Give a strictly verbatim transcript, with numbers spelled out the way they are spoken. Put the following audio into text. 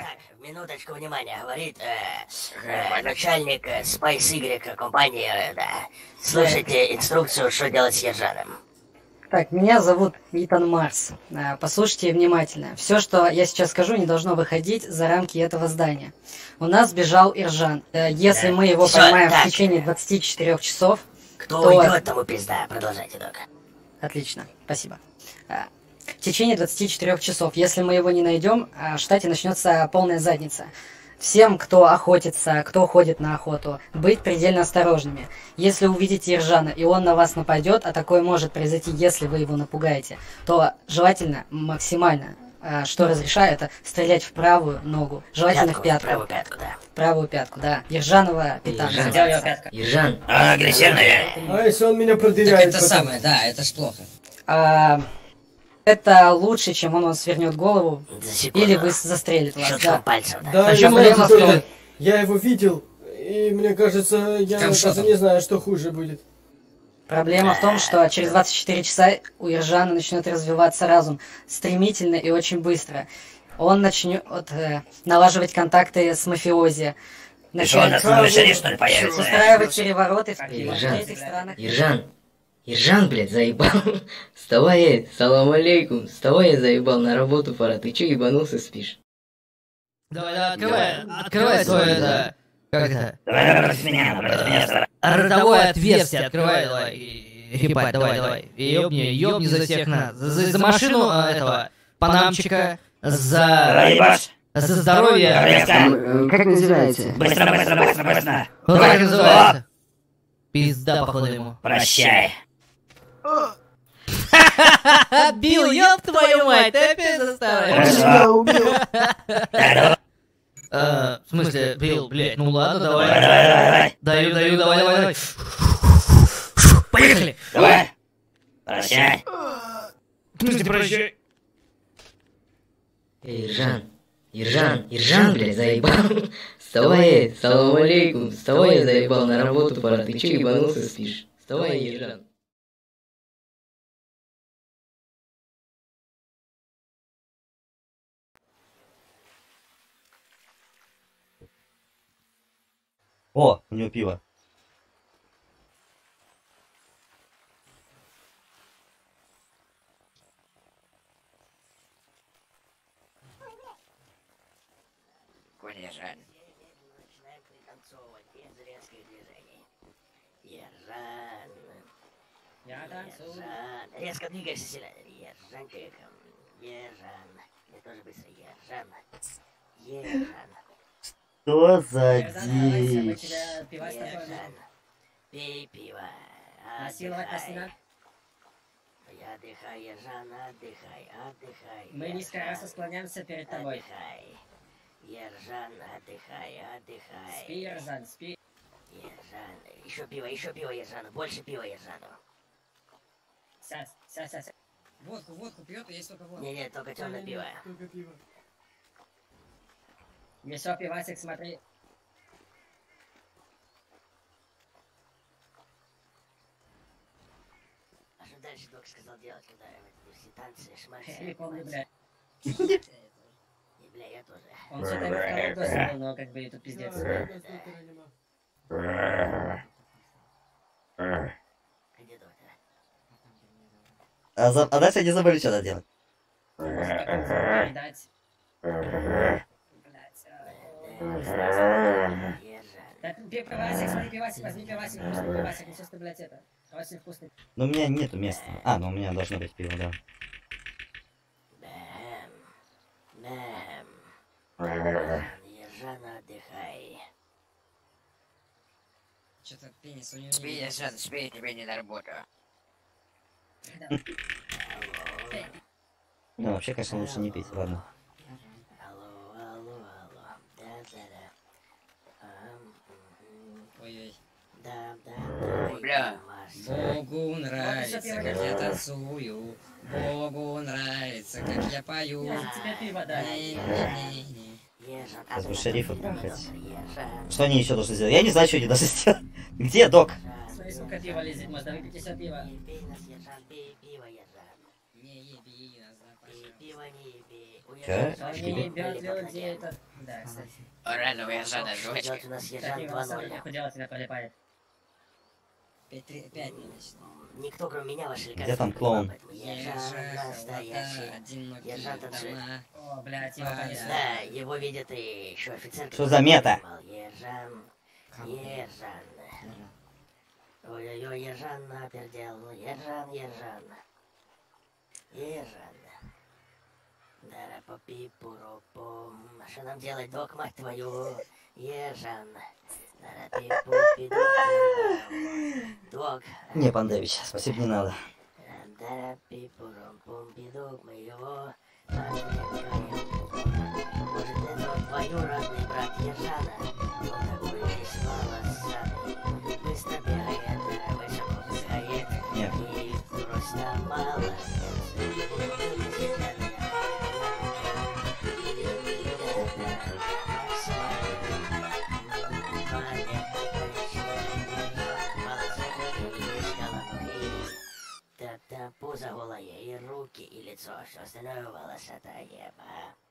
Так, минуточку внимания, говорит э, э, начальник э, Spice Y компании, э, да. Слушайте инструкцию, что делать с Ержаном. Так, меня зовут Итан Марс. Э, Послушайте внимательно. Все, что я сейчас скажу, не должно выходить за рамки этого здания. У нас сбежал Иржан. Э, Если Да. мы его Всё, поймаем так. в течение двадцати четырёх часов, Кто то... уйдет, тому пизда. Продолжайте, док. Отлично, спасибо. Э, В течение двадцати четырёх часов, если мы его не найдем, э, в штате начнется полная задница. Всем, кто охотится, кто ходит на охоту, быть предельно осторожными. Если увидите Иржана, и он на вас нападет, а такое может произойти, если вы его напугаете, то желательно максимально, э, что разрешаю, это стрелять в правую ногу. Желательно Пятку, в пятку. правую пятку, да. Правую пятку, да. Ержанова пятана. Ержан. Сделай её пятка. Ержан. А, агрессивная. А если он меня Так продыряет? это потом? самое, да, это ж плохо. А, это лучше, чем он вам свернет голову, За секунду. или вы застрелит вас, Щелчком да. пальцев, да. Да, А я, чё знаете, проблема в только- том- я его видел, и мне кажется, я Там что даже там? не знаю, что хуже будет. Проблема в том, что через двадцать четыре часа у Ержана начнет развиваться разум стремительно и очень быстро. Он начнет э, налаживать контакты с мафиози, И что, у нас на машине, что ли, появится? устраивать перевороты в Ержан. третьих странах. Ержан. Ержан, блядь, заебал. Вставай, эй, салам алейкум. Вставай, я заебал, на работу пора. Ты чё ебанулся, спишь? Давай, давай, открывай, открывай свое это... Как это? Давай, давай, против меня, против меня, давай. Ротовое отверстие открывай, давай. И- Ебать, давай, давай. И ёбни, ёбни за всех нас. За, за- за машину а, этого панамчика, за... Давай, ебашь. За здоровье. Резко. Как называете? Быстро, быстро, быстро, быстро. Ну как это называется? Пизда, походу, ему. Прощай. Бил, ёб твою мать, ты опять заставил. Хорошо. Так, давай, Э, В смысле, Бил, блядь, ну ладно, давай, давай. давай, давай. Даю, даю, давай, давай, давай. Поехали. Давай. Прощай. В смысле, прощай. Эй, Ержан. Ержан, Ержан, блядь, заебал. Вставай, эй, салам алейкум. Вставай, я заебал, на работу пора. Ты чё ебанулся, спишь? Вставай, Ержан. О, у него пиво. Ержан. Начинаем пританцовывать без резких движений. Ержан. Ержан. Резко двигаешься сильно. Ержан, криком. Ержан. Я тоже быстро. Ержан. Ержан. Что за Ержан, мы дичь? тебя пивас такое Ержан. Пей пиво. насиловать нас не надо. И отдыхай, Ержан, отдыхай, отдыхай. Мы низко Ержан. раз склоняемся перед тобой. Отдыхай. Ержан, отдыхай, отдыхай. Спи, Ержан, спи. Ержан. Еще пиво, еще пиво, Ержану. Больше пива, Ержану. Сядь, сядь, сядь. Водку, водку пьет, есть только водку. Не-не, только темное пиво. Только пиво. Еще пивасик, смотри. А что дальше док сказал делать, когда эти все танцы, шмальцы? Я не помню, бля. И, бля, я тоже. Он что-то ему второй дос был, но как бы это пиздец. Где доктор? А, за... а дальше они забыли, что надо делать. Передать. Блядь. Ержан. Так, пи- пивасик, смотри, пивасик, возьми пивасик, вкусный пивасик, ну сейчас ты, блядь, это, очень вкусный. Но у меня нету места. А, ну у меня должно быть пиво, да. Бэм. Бэм. Ержан, отдыхай. Что-то пенис у него Спи, Ержан, спи, тебе не на работу. Ну, вообще, конечно, лучше не пить, ладно. Алло, алло, алло. Да-да-да. Ам, мгм. Ой-ой. Да, да, да. Бля. Богу нравится, всё, как пиво. я танцую. Богу нравится, как я пою. Я тебе пиво дам. Не-не-не-не. Ержан, Сейчас бы отдыхай, шерифа Ержан, приехать. Ержан. Что они еще должны сделать? Я не знаю, что они должны сделать. Где док? Смотри, сколько пива лезет, можно выпить все пиво. Не пей нас, Ержан, пей пиво, Ержан. Не еби нас, да, Пей пожалуйста. пиво, не еби. Чё? Они ебят людей, это... Да, кстати. Рано у Ержана Ждет жвачка. у нас Так, Ержан его два особенно ноль. худела тебя полипает. Пять, три, пять, значит. Никто, кроме меня, ваши Где там клоун? Ержан настоящий. Один Ержан танцует. О, блядь, его конец. Да, его видит и еще офицер. Что за мета? Ержан. Ержан. Ой-ой-ой, Ержан напердел. Ержан, Ержан. Ержан. Дара-попи-пуру-пум. Что нам делать, док, мать твою? Ержан. Дара-пи-пу-пи-ду-пи-дам. Док. Не, Пандевич, спасибо, не надо. Дара-пи-пурум-пум, пидук, мы его отвлекаем. Может, это двоюродный брат Ержана? Он такой весь волосатый. Быстро бегает, высоко прыгает. Нет. И просто мало. Пузо голое, и руки, и лицо, все остальное волосатое.